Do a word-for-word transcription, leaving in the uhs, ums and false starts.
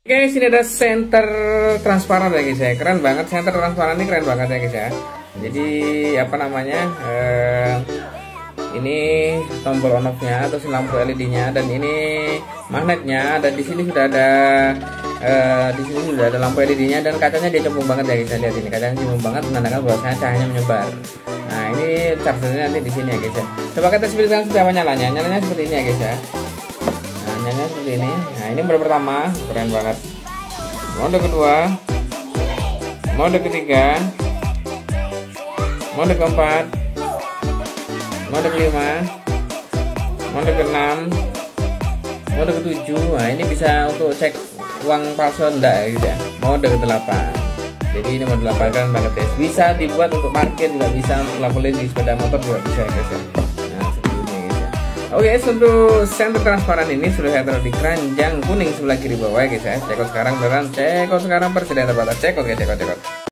Guys, ini ada senter transparan ya guys ya. Keren banget, senter transparan ini keren banget ya guys ya. Jadi apa namanya, eh, ini tombol on off-nya, terus lampu L E D-nya, dan ini magnetnya, dan di sini sudah ada eh, di sini sudah ada lampu L E D-nya, dan kacanya dia cembung banget ya guys. Lihat ini, kacanya cembung banget, menandakan bahwasanya cahayanya menyebar. Nah, ini chargernya nanti di sini ya guys ya. Coba kita speedkan seperti apa nyalanya. Nyalanya seperti ini ya guys ya. Nah, nyalanya seperti ini. Nah, ini mode pertama, keren banget. Mode kedua, mode ketiga, mode keempat, mode kelima, mode keenam, mode ketujuh. Nah, ini bisa untuk cek uang palsu enggak gitu ya. Mode kedelapan. Jadi ini mode delapan kan banget ya. Bisa dibuat untuk parkir juga bisa, untuk lampu L E D di sepeda motor juga bisa ya guys ya. Nah, seperti ini guys ya. Oke guys, untuk senter transparan ini sudah saya taruh di keranjang kuning sebelah kiri bawah ya guys ya. Cekot sekarang beneran, cekot sekarang persediaan terbatas. Cekot guys, cekot cekot.